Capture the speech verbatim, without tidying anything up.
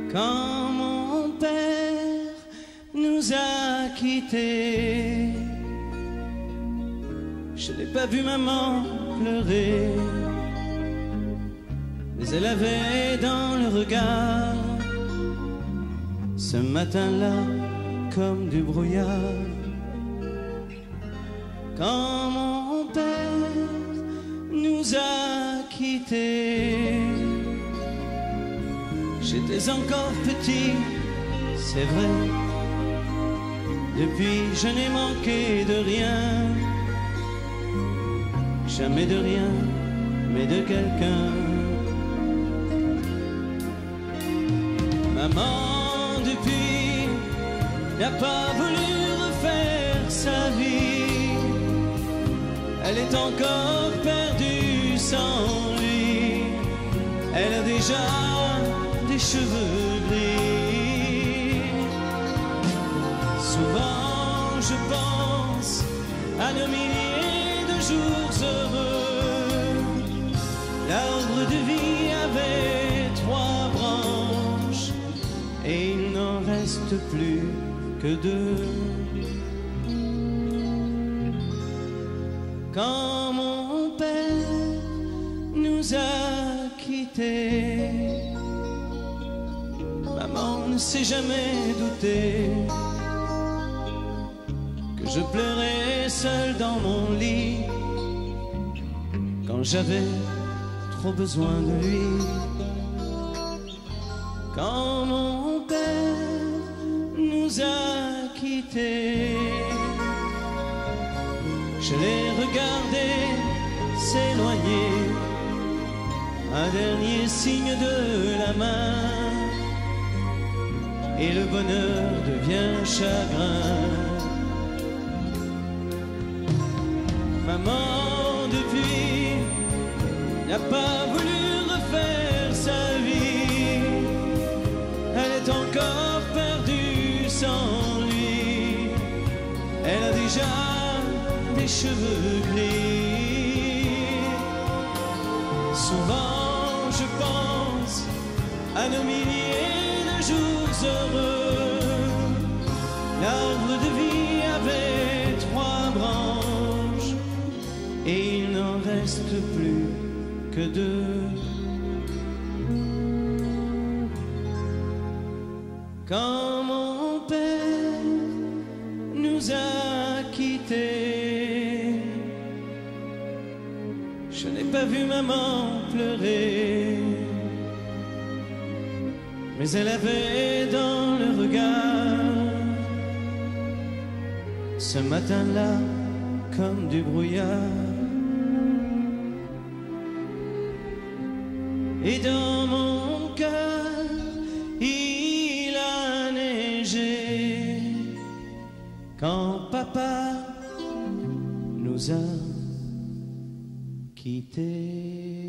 Quand mon père nous a quittés, je n'ai pas vu maman pleurer, mais elle avait dans le regard ce matin-là comme du brouillard. Quand mon père nous a quittés, j'étais encore petit, c'est vrai. Depuis, je n'ai manqué de rien, jamais de rien, mais de quelqu'un. Maman, depuis, n'a pas voulu refaire sa vie. Elle est encore perdue sans lui. Elle a déjà des cheveux gris. Souvent je pense à nos milliers de jours heureux. L'arbre de vie avait trois branches et il n'en reste plus que deux. Quand mon père nous a quittés, maman ne s'est jamais doutée que je pleurais seul dans mon lit quand j'avais trop besoin de lui. Quand mon père nous a quittés, je l'ai regardé s'éloigner, un dernier signe de la main, et le bonheur devient chagrin. Maman, depuis, n'a pas voulu refaire sa vie. Elle est encore perdue sans lui. Elle a déjà des cheveux gris. Souvent je pense à nos milliers de jours heureux. L'arbre de vie avait trois branches et il n'en reste plus que deux. Quand mon père nous a quittés, je n'ai pas vu maman pleurer, mais elle avait dans le regard ce matin-là comme du brouillard. Et dans mon cœur il a neigé quand papa nous a quittés.